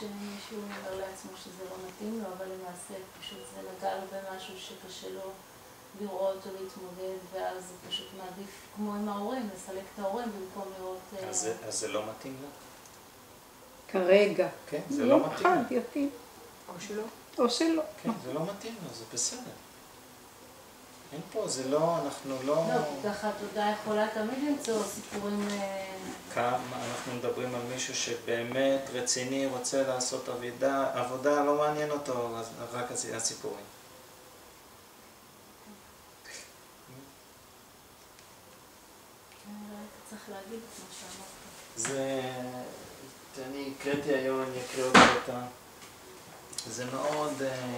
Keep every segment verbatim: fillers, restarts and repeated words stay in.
שמישהו אומר לעצמו שזה לא מתאים לו, אבל למעשה פשוט זה נגע לו במשהו שקשה לו לראות או להתמודד, ואז זה פשוט מעדיף, כמו עם ההורים, לסלק את ההורים במקום לראות... אז זה לא מתאים לו? כרגע. כן, זה לא מתאים לו. יום אחד יתאים. או שלא. או שלא. כן, זה לא מתאים לו, זה בסדר. אין פה, זה לא, אנחנו לא... לא, ככה תודה יכולה תמיד למצוא סיפורים... כמה אנחנו מדברים על מישהו שבאמת רציני, רוצה לעשות עבודה, עבודה לא מעניין אותו, רק הסיפורים. צריך להגיד את מה שאמרת. זה... אני הקראתי היום, אני אקריא אותה. זה מאוד...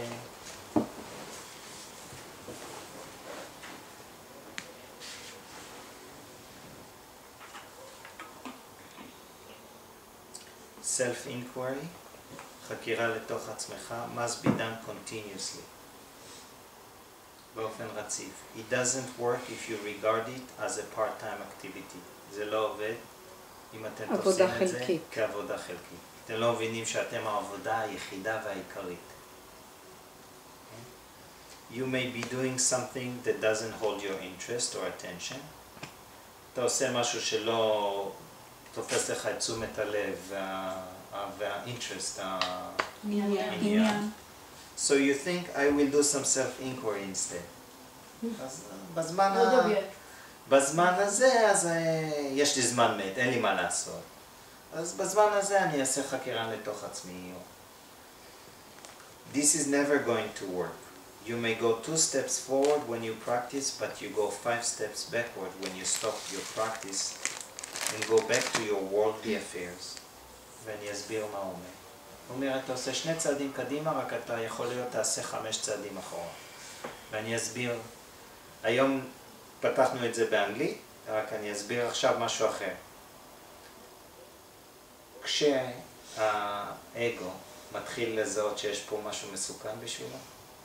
self-inquiry, חקירה לתוך עצמך, must be done continuously. באופן רציף. It doesn't work if you regard it as a part-time activity. זה לא עובד אם אתם תופסים את זה כעבודה חלקית. אתם לא מבינים שאתם העבודה היחידה והעיקרית. You may be doing something that doesn't hold your interest or attention. אתה עושה משהו שלא תופס לך את תשומת הלב וה-interest, העניין. So you think I will do some self-inquiry instead. אז בזמן, ה... בזמן הזה, אז יש לי זמן מת, אין לי מה לעשות. אז בזמן הזה אני אעשה חקירה לתוך עצמי. This is never going to work. You may go two steps forward when you practice, but you go five steps backward when you stop your practice and go back to your worldly affairs. ואני אסביר מה הוא אומר. הוא אומר, אתה עושה שני צעדים קדימה, רק אתה יכול להיות תעשה חמש צעדים אחורה. ואני אסביר, היום פתחנו את זה באנגלית, רק אני אסביר עכשיו משהו אחר. כשהאגו מתחיל לזהות שיש פה משהו מסוכן בשבילו,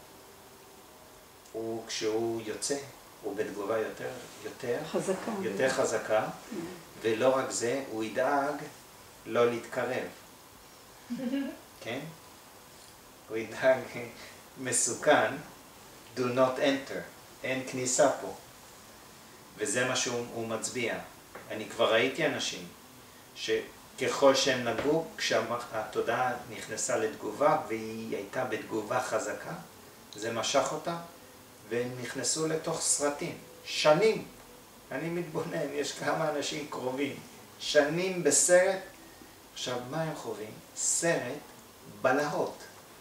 הוא, כשהוא יוצא, הוא בתגובה יותר, יותר חזקה, יותר חזקה, ולא רק זה, הוא ידאג לא להתקרב. כן? הוא ידאג מסוכן, do not enter, אין כניסה פה. וזה מה שהוא מצביע. אני כבר ראיתי אנשים שככל שהם נגעו, כשהתודעה נכנסה לתגובה והיא הייתה בתגובה חזקה, זה משך אותה והם נכנסו לתוך סרטים. שנים, אני מתבונן, יש כמה אנשים קרובים, שנים בסרט. עכשיו, מה הם חווים? סרט בלהות.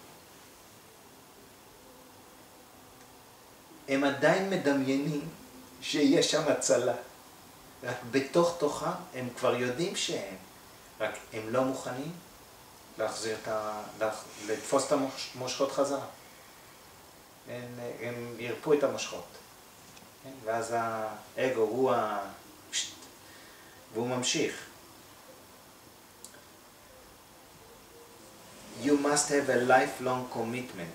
הם עדיין מדמיינים שיש שם הצלה. רק בתוך תוכם הם כבר יודעים שהם, רק הם לא מוכנים להחזיר את ה... לתפוס את המושכות חזרה. הם, הם ירפו את המושכות. ואז האגו הוא ה... והוא ממשיך. You must have a lifelong commitment.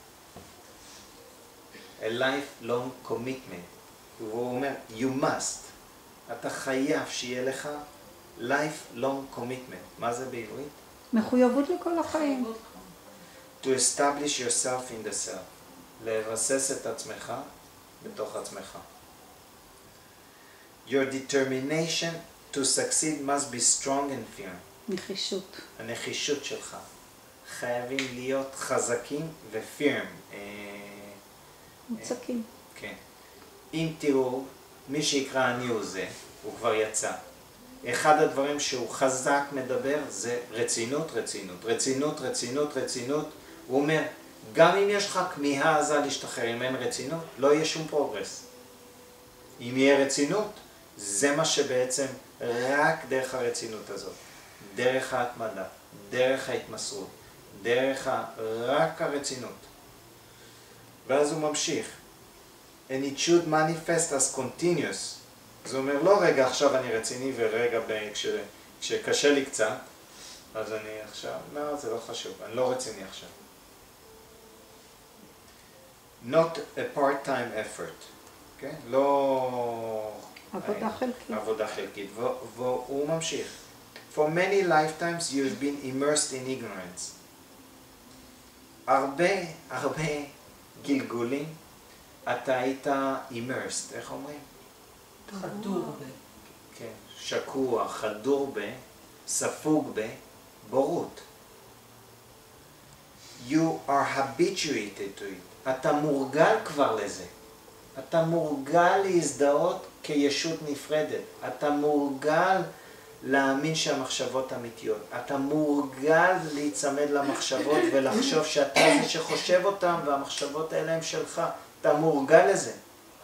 A lifelong commitment. הוא אומר, you must. אתה חייב שיהיה לך lifelong commitment. מה זה בעברית? מחויבות לכל החיים. To establish yourself in the self. לבסס את עצמך בתוך עצמך. Your determination to succeed must be strong and firm. נחישות. הנחישות שלך. חייבים להיות חזקים ופירם. מוצקים. כן. אם תראו, מי שיקרא אני הוא זה, הוא כבר יצא. אחד הדברים שהוא חזק מדבר זה רצינות, רצינות, רצינות, רצינות, רצינות. הוא אומר, גם אם יש לך כמיהה עזה להשתחרר, אם אין רצינות, לא יהיה שום פרוגרס. אם יהיה רצינות, זה מה שבעצם רק דרך הרצינות הזאת, דרך ההתמדה, דרך ההתמסרות, דרך רק הרצינות. ואז הוא ממשיך. And it should manifest as continuous. זה אומר, לא רגע עכשיו אני רציני ורגע כש, כשקשה לי קצת, אז אני עכשיו, לא, זה לא חשוב, אני לא רציני עכשיו. Not a part-time effort. כן? לא... עבודה חלקית. עבודה חלקית. והוא ממשיך. For many lifetimes you've been immersed in ignorance. הרבה, הרבה גלגולים, אתה היית immersed, איך אומרים? חדור ב. כן, שקוע, חדור ב, ספוג ב, בורות. You are habituated to it. אתה מורגל כבר לזה. אתה מורגל להזדהות כישות נפרדת. אתה מורגל להאמין שהמחשבות אמיתיות. אתה מורגל להיצמד למחשבות ולחשוב שאתה זה שחושב אותם והמחשבות האלה הם שלך. אתה מורגל לזה.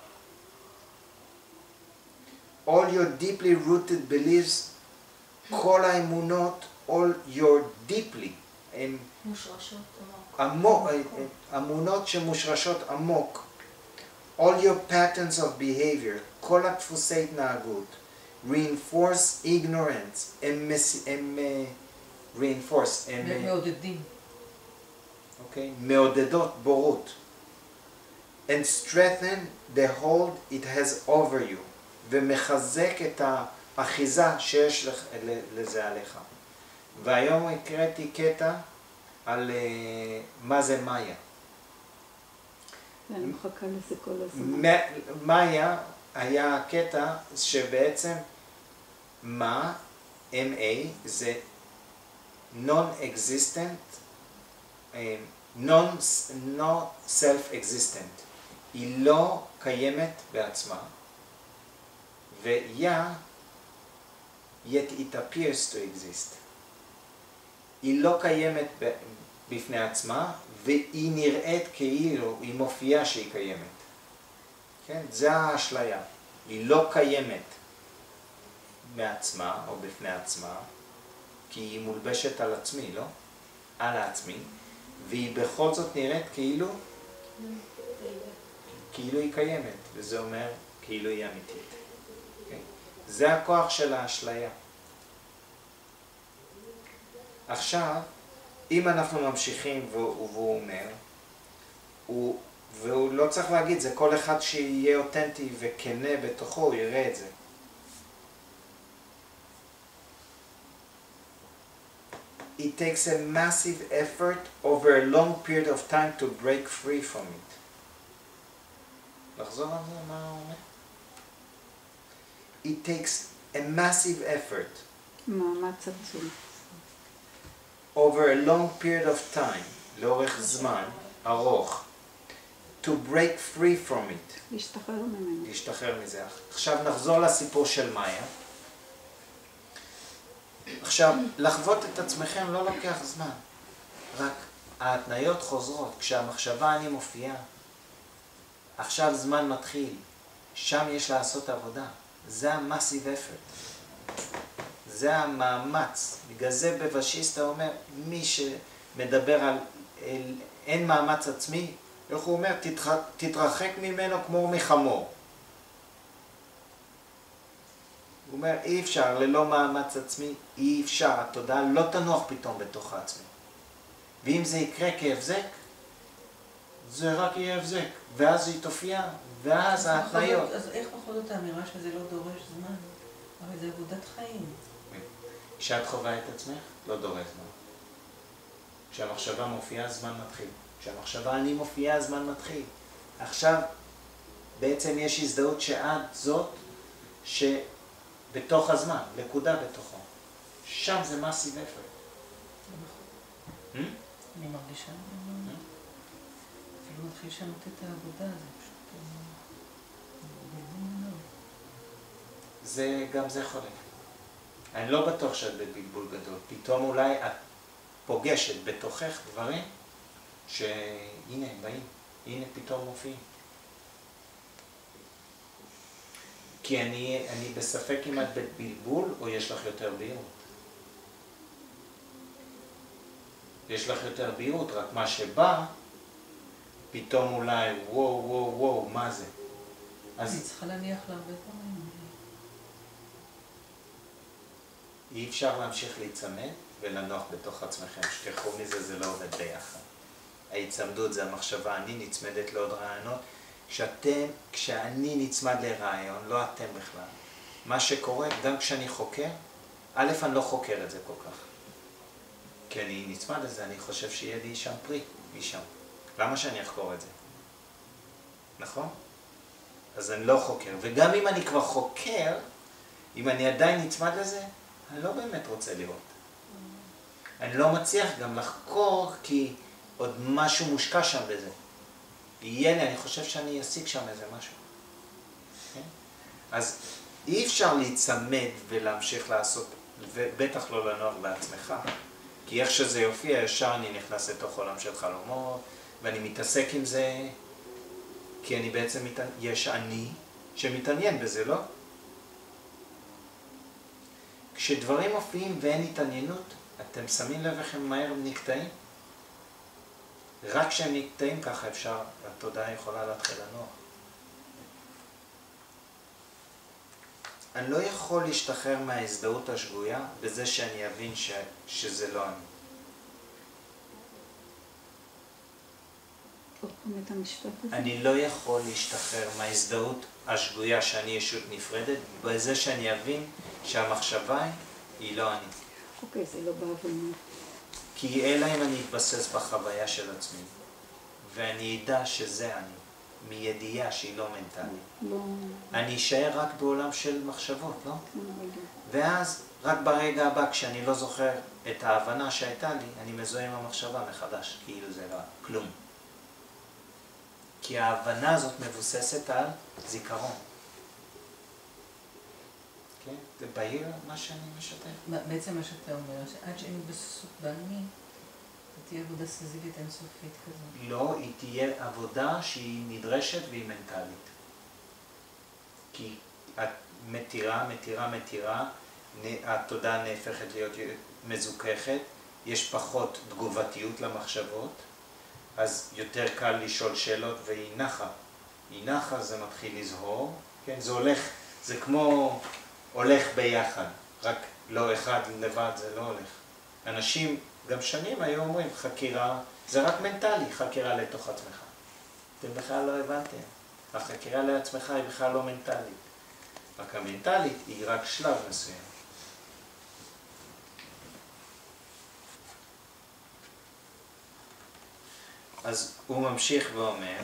All your deeply rooted beliefs, כל האמונות, all your deeply, הם מושרשות עמוק, עמוק. אמונות שמושרשות עמוק. All your patterns of behavior, כל הדפוסי התנהגות, reinforce ignorance, הם, הם uh, reinforce, הם הם מעודדים. okay, מעודדות בורות. And strengthen the hold it has over you, ומחזק את האחיזה שיש לך, לזה עליך. והיום הקראתי קטע על uh, מה זה מאיה. אני מחכה לזה כל הזמן. מאיה היה קטע שבעצם מה, M A, זה non-existent, non-self-existent. היא לא קיימת בעצמה, ויה, yet it appears to exist. היא לא קיימת בפני עצמה, והיא נראית כאילו, היא מופיעה שהיא קיימת. כן? זה האשליה. היא לא קיימת מעצמה או בפני עצמה, כי היא מולבשת על עצמי, לא? על העצמי, והיא בכל זאת נראית כאילו, כאילו היא קיימת, וזה אומר כאילו היא אמיתית. כן? זה הכוח של האשליה. עכשיו, אם אנחנו ממשיכים והוא, והוא אומר, הוא, והוא לא צריך להגיד, זה כל אחד שיהיה אותנטי וכנה בתוכו, הוא יראה את זה. It takes a massive effort over a long period of time to break free from it. לחזור על זה, מה הוא אומר? It takes a massive effort. מאמץ עצום. over a long period of time, לאורך זמן ארוך, to break free from it. להשתחרר ממנו. להשתחרר מזה. עכשיו נחזור לסיפור של מאיה. עכשיו, לחוות את עצמכם לא לוקח זמן. רק ההתניות חוזרות. כשהמחשבה אני מופיעה, עכשיו זמן מתחיל. שם יש לעשות עבודה. זה ה-massive effort. זה המאמץ. בגלל זה בבשיסטה אומר, מי שמדבר על אין מאמץ עצמי, איך הוא אומר? תתרחק ממנו כמו מחמור. הוא אומר, אי אפשר, ללא מאמץ עצמי, אי אפשר, התודעה לא תנוח פתאום בתוך העצמי. ואם זה יקרה כהבזק, זה רק יהיה הבזק, ואז היא תופיע, ואז ההתניות. אז איך בכל זאת האמירה שזה לא דורש זמן? הרי זה עבודת חיים. כשאת חווה את עצמך, לא דורש זמן. כשהמחשבה מופיעה, זמן מתחיל. כשהמחשבה אני מופיעה, זמן מתחיל. עכשיו, בעצם יש הזדהות שאת זאת, שבתוך הזמן, נקודה בתוכו. שם זה massive effort. אני מרגישה, אפילו מתחיל לשנות את העבודה, זה פשוט... זה, גם זה חולק. אני לא בטוח שאת בבלבול גדול. פתאום אולי את פוגשת בתוכך דברים שהנה הם באים, הנה פתאום מופיעים. כי אני, אני בספק אם את בבלבול או יש לך יותר בהירות. יש לך יותר בהירות, רק מה שבא, פתאום אולי וואו וואו וואו, מה זה? אז... אני צריכה להניח להרבה דברים. אי אפשר להמשיך להיצמד ולנוח בתוך עצמכם. שכחו מזה, זה לא עובד ביחד. ההיצמדות זה המחשבה, אני נצמדת לעוד רעיונות. כשאתם, כשאני נצמד לרעיון, לא אתם בכלל. מה שקורה, גם כשאני חוקר, א', אני לא חוקר את זה כל כך. כי אני נצמד לזה, אני חושב שיהיה לי שם פרי משם. למה שאני אחקור את זה? נכון? אז אני לא חוקר. וגם אם אני כבר חוקר, אם אני עדיין נצמד לזה, אני לא באמת רוצה לראות. אני לא מצליח גם לחקור כי עוד משהו מושקע שם בזה. יהיה לי, אני חושב שאני אשיג שם איזה משהו. Okay? אז אי אפשר להצמד ולהמשיך לעשות, ובטח לא לנוח בעצמך. כי איך שזה יופיע, ישר אני נכנס לתוך עולם של חלומות, ואני מתעסק עם זה, כי אני בעצם, מת... יש אני שמתעניין בזה, לא? כשדברים מופיעים ואין התעניינות, אתם שמים לב איך הם מהר נקטעים? רק כשהם נקטעים ככה אפשר, התודעה יכולה להתחיל לנוח. אני לא יכול להשתחרר מההזדהות השגויה בזה שאני אבין ש... שזה לא אני. עוד פעם את המשפט הזה. אני לא יכול להשתחרר מההזדהות השגויה שאני ישות נפרדת בזה שאני אבין שהמחשבה היא לא אני. אוקיי, זה לא בהבנה. כי אלא אם אני אתבסס בחוויה של עצמי, ואני אדע שזה אני, מידיעה שהיא לא מנטלית. לא... אני אשאר רק בעולם של מחשבות, לא? לא בדיוק. ואז, רק ברגע הבא, כשאני לא זוכר את ההבנה שהייתה לי, אני מזוהה עם המחשבה מחדש, כאילו זה לא כלום. כי ההבנה הזאת מבוססת על זיכרון. כן? זה בהיר מה שאני משתף. בעצם מה שאתה אומר, שעד שאין התבססות באני, תהיה עבודה סזיבית אינסופית כזאת. לא, היא תהיה עבודה שהיא נדרשת והיא מנטלית. כי את מתירה, מתירה, מתירה, התודעה נהפכת להיות מזוככת, יש פחות תגובתיות למחשבות, אז יותר קל לשאול שאלות והיא נחה. היא נחה, זה מתחיל לזהור, כן? זה הולך, זה כמו הולך ביחד, רק לא אחד לבד זה לא הולך. אנשים גם שנים היו אומרים, חקירה, זה רק מנטלי, חקירה לתוך עצמך. אתם בכלל לא הבנתם. החקירה לעצמך היא בכלל לא מנטלית. רק המנטלית היא רק שלב מסוים. אז הוא ממשיך ואומר,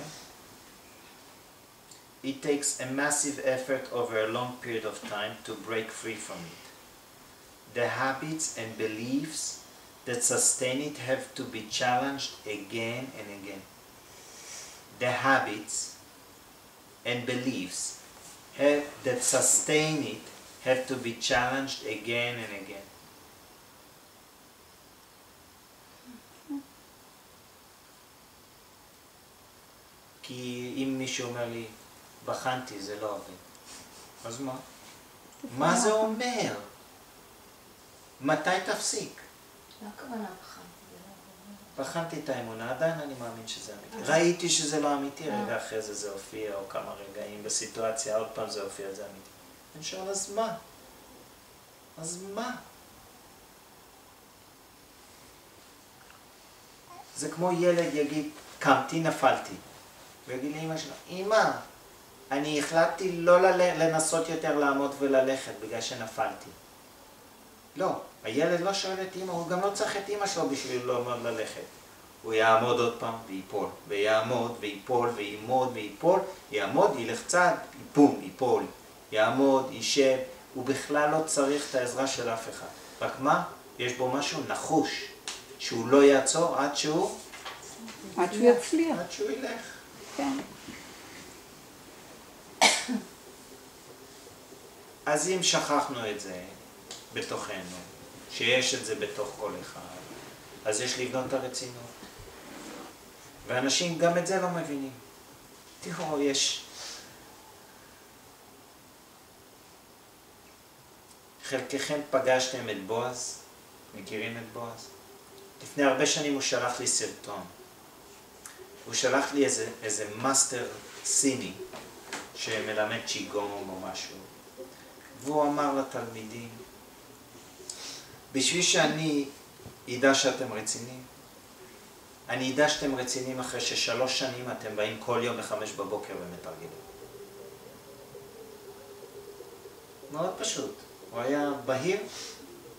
It takes a massive effort over a long period of time to break free from it. The habits and beliefs that sustain it have to be challenged again and again. The habits and beliefs have, that sustain it have to be challenged again and again. כי אם מישהו אומר לי, בחנתי, זה לא עובד. אז מה? מה זה אומר? מתי תפסיק? לא הכוונה בחנתי. בחנתי את האמונה, עדיין אני מאמין שזה אמיתי. ראיתי שזה לא אמיתי, רגע אחרי זה זה הופיע, או כמה רגעים בסיטואציה, עוד פעם זה הופיע, זה אמיתי. אני שואל, אז מה? אז מה? זה כמו ילד יגיד, קמתי, נפלתי. ויגיד לאמא שלו, אמא, אני החלטתי לא לנסות יותר לעמוד וללכת בגלל שנפלתי. לא, הילד לא שואל את אמא, הוא גם לא צריך את אמא שלו בשביל לא עמוד ללכת. הוא יעמוד עוד פעם ויפול, ויעמוד ויפול ויעמוד ויפול, יעמוד, ילך צד, יפום, יפול, יעמוד, יישב, הוא בכלל לא צריך את העזרה של אף אחד. רק מה? יש בו משהו נחוש, שהוא לא יעצור עד שהוא... עד שהוא יצליח. עד שהוא ילך. כן. אז אם שכחנו את זה בתוכנו, שיש את זה בתוך כל אחד, אז יש לבנות את הרצינות. ואנשים גם את זה לא מבינים. תראו, יש... חלקכם פגשתם את בועז, מכירים את בועז? לפני הרבה שנים הוא שלח לי סרטון. הוא שלח לי איזה, איזה מאסטר סיני שמלמד צ'יגונג או משהו. והוא אמר לתלמידים, בשביל שאני ידע שאתם רציניים, אני ידע שאתם רציניים אחרי ששלוש שנים אתם באים כל יום בחמש בבוקר ומתרגלים. מאוד פשוט. הוא היה בהיר,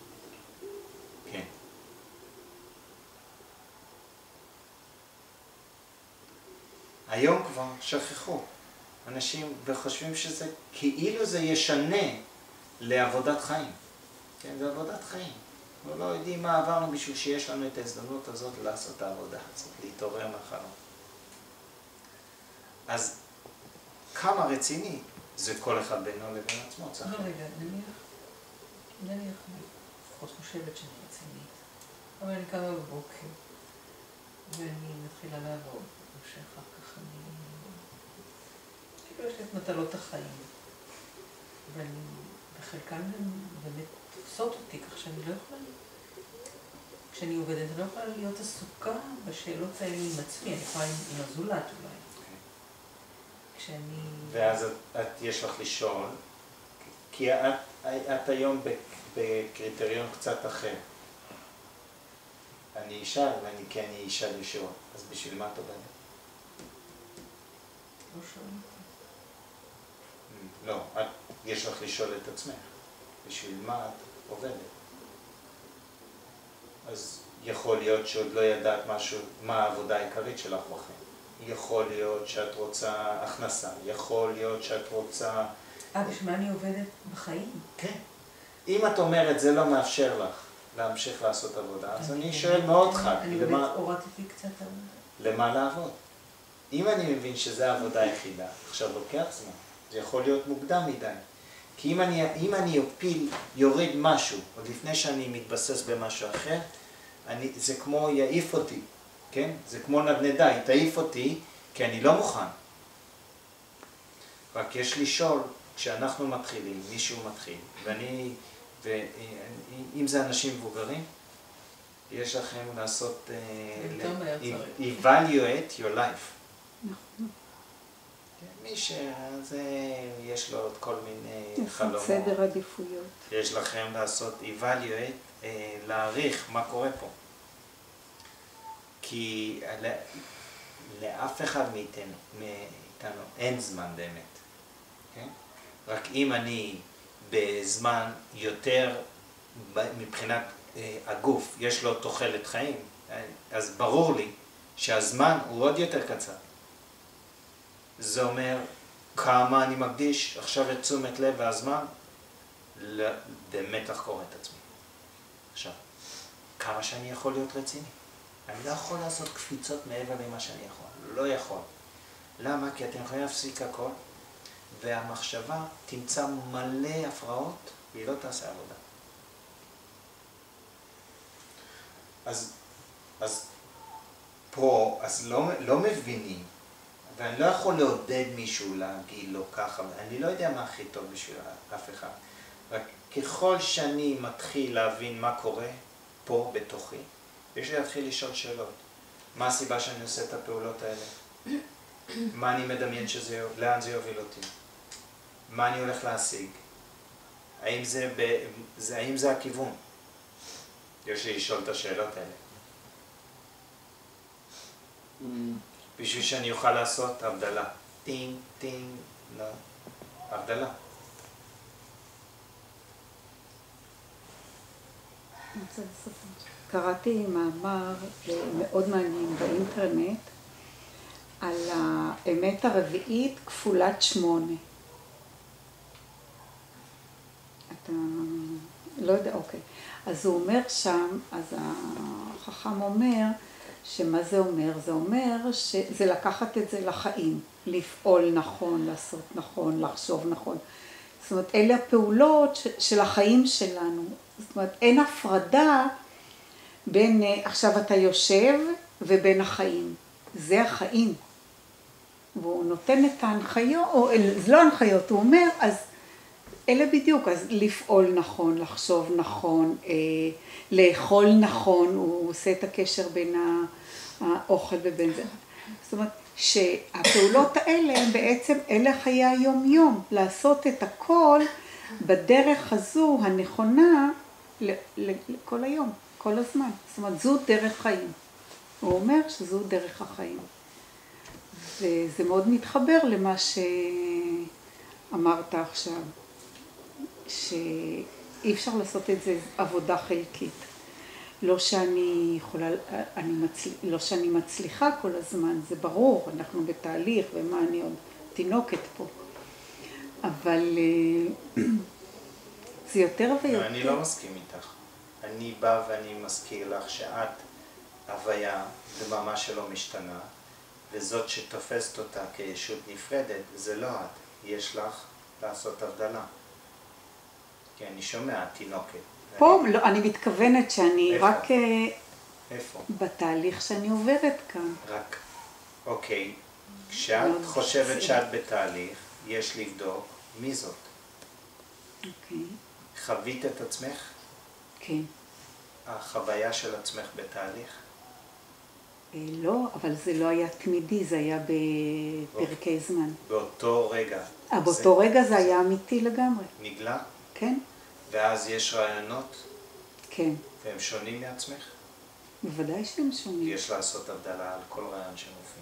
היום כבר שכחו. אנשים וחושבים שזה כאילו זה ישנה לעבודת חיים. כן, זה עבודת חיים. אנחנו לא יודעים מה עברנו בשביל שיש לנו את ההזדמנות הזאת לעשות את העבודה הזאת, להתעורר מהחלום. אז כמה רציני זה כל אחד בינו לבין עצמו, צריך. לא, רגע, נניח, נניח, אני לפחות חושבת שאני רצינית, אבל אני קמה בבוקר, ואני מתחילה לעבוד, ושאחר כך אני... כאילו יש לי את מטלות החיים, ואני בחלקן באמת תופסות אותי, כך שאני לא יכולה... כשאני עובדת, אני לא יכולה להיות עסוקה בשאלות האלה עם עצמי, אני יכולה עם הזולת אולי. כשאני... ואז את, את יש לך לשאול, כי את, את היום בקריטריון קצת אחר. אני אישה ואני כן אישה לשאול, אז בשביל מה את עובדת? לא שואלים אותי. לא, את, יש לך לשאול את עצמך, בשביל מה את עובדת? אז יכול להיות שעוד לא ידעת משהו, מה העבודה העיקרית שלך בחיים. יכול להיות שאת רוצה הכנסה, יכול להיות שאת רוצה... אה, בשביל מה אני עובדת בחיים? כן. אם את אומרת זה לא מאפשר לך להמשיך לעשות עבודה, אז אני שואל מאוד חד. אני באמת הורדתי קצת עבודה. למה לעבוד? אם אני מבין שזה העבודה היחידה, עכשיו לוקח זמן, זה יכול להיות מוקדם מדי. כי אם אני, אם אני אפיל, יוריד משהו, עוד לפני שאני מתבסס במשהו אחר, אני, זה כמו יעיף אותי, כן? זה כמו נדנדה, היא תעיף אותי, כי אני לא מוכן. רק יש לשאול, כשאנחנו מתחילים, מישהו מתחיל, ואני, ואם זה אנשים מבוגרים, יש לכם לעשות, uh, evaluate your life. נכון. מי שזה, יש לו עוד כל מיני חלומות. סדר עדיפויות. יש לכם לעשות evaluate, uh, להעריך מה קורה פה. כי לאף אחד מאיתנו, מאיתנו אין זמן באמת. כן? רק אם אני בזמן יותר, מבחינת הגוף, יש לו תוחלת חיים, אז ברור לי שהזמן הוא עוד יותר קצר. זה אומר כמה אני מקדיש עכשיו את תשומת לב והזמן באמת לחקור את עצמי. עכשיו, כמה שאני יכול להיות רציני? אני לא יכול לעשות קפיצות מעבר למה שאני יכול. לא יכול. למה? כי אתם יכולים להפסיק הכל, והמחשבה תמצא מלא הפרעות, והיא לא תעשה עבודה. אז, אז פה, אז לא, לא מבינים, ואני לא יכול לעודד מישהו להגיד לו ככה, אני לא יודע מה הכי טוב בשביל אף אחד. רק ככל שאני מתחיל להבין מה קורה פה בתוכי, יש לי להתחיל לשאול שאלות. מה הסיבה שאני עושה את הפעולות האלה? מה אני מדמיין שזה, לאן זה יוביל אותי? מה אני הולך להשיג? האם זה, ב, זה, האם זה הכיוון? יש לי לשאול את השאלות האלה. בשביל שאני אוכל לעשות הבדלה. טינג, טינג, לא. הבדלה. קראתי מאמר מאוד מעניין באינטרנט על האמת הרביעית כפולת שמונה. אתה לא יודע, אוקיי. אז הוא אומר שם, אז החכם אומר, שמה זה אומר? זה אומר שזה לקחת את זה לחיים, לפעול נכון, לעשות נכון, לחשוב נכון. זאת אומרת, אלה הפעולות של החיים שלנו. זאת אומרת, אין הפרדה בין עכשיו אתה יושב ובין החיים. זה החיים. והוא נותן את ההנחיות, או זה לא הנחיות, הוא אומר, אז אלה בדיוק, אז לפעול נכון, לחשוב נכון, אה, לאכול נכון, הוא עושה את הקשר בין האוכל ובין זה. זאת אומרת, שהפעולות האלה הם בעצם אלה חיי היום יום, לעשות את הכל בדרך הזו הנכונה לכל היום, כל הזמן. זאת אומרת, זו דרך חיים. הוא אומר שזו דרך החיים. וזה מאוד מתחבר למה שאמרת עכשיו, שאי אפשר לעשות את זה עבודה חלקית. לא שאני יכולה, אני מצל... לא שאני מצליחה כל הזמן, זה ברור, אנחנו בתהליך, ומה אני עוד תינוקת פה. אבל זה יותר ויותר... לא, אני לא מסכים איתך. אני בא ואני מזכיר לך שאת הוויה דממה שלא משתנה, וזאת שתופסת אותה כישות נפרדת, זה לא את. יש לך לעשות הבדלה. כי אני שומע, תינוקת. פה, לא, אני מתכוונת שאני איפה? רק... איפה? בתהליך שאני עוברת כאן. רק, אוקיי. כשאת חושבת שאת בתהליך, יש לבדוק מי זאת. אוקיי. חווית את עצמך? כן. החוויה של עצמך בתהליך? לא, אבל זה לא היה תמידי, זה היה בפרקי זמן. באותו רגע. באותו רגע זה היה אמיתי לגמרי. נגלה? כן. ואז יש רעיונות? כן. והם שונים מעצמך? בוודאי שהם שונים. יש לעשות הבדלה על כל רעיון שמופיע.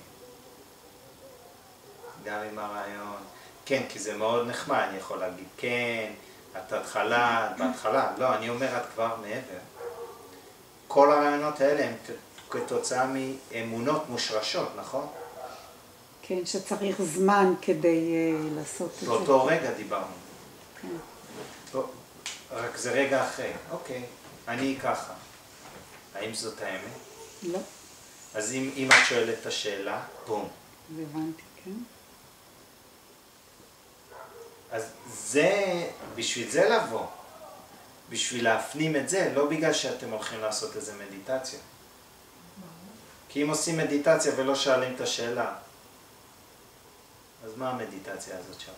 גם עם הרעיון, כן, כי זה מאוד נחמד, אני יכול להגיד כן, את התחלה, את בהתחלה, לא, אני אומר את כבר מעבר. כל הרעיונות האלה הם כתוצאה מאמונות מושרשות, נכון? כן, שצריך זמן כדי uh, לעשות את זה. באותו רגע דיברנו. כן. לא, רק זה רגע אחרי, אוקיי, אני ככה. האם זאת האמת? לא. אז אם, אם את שואלת את השאלה, בום. הבנתי, כן. אז זה, בשביל זה לבוא, בשביל להפנים את זה, לא בגלל שאתם הולכים לעשות איזה מדיטציה. כי אם עושים מדיטציה ולא שואלים את השאלה, אז מה המדיטציה הזאת שם?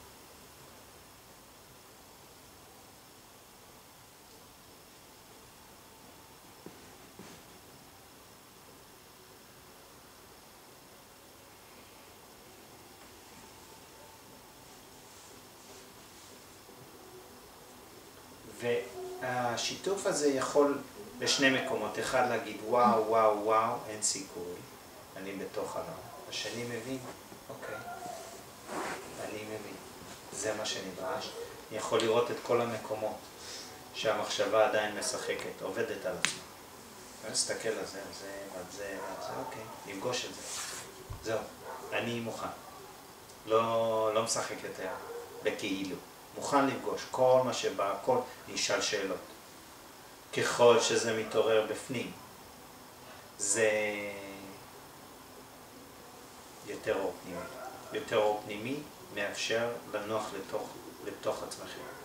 והשיתוף הזה יכול בשני מקומות. אחד להגיד וואו, וואו, וואו, אין סיכוי, אני בתוך העולם. השני מבין, אוקיי, אני מבין, זה מה שנדרש. אני יכול לראות את כל המקומות שהמחשבה עדיין משחקת, עובדת על עצמה. אני מסתכל על זה, על זה, על זה, על זה, אוקיי, נפגוש את זה. זהו, אני מוכן. לא, לא משחק יותר בכאילו. מוכן לפגוש כל מה שבא, הכל נשאל שאלות. ככל שזה מתעורר בפנים, זה יותר אור פנימי. יותר אור פנימי מאפשר לנוח לתוך, לתוך עצמכם.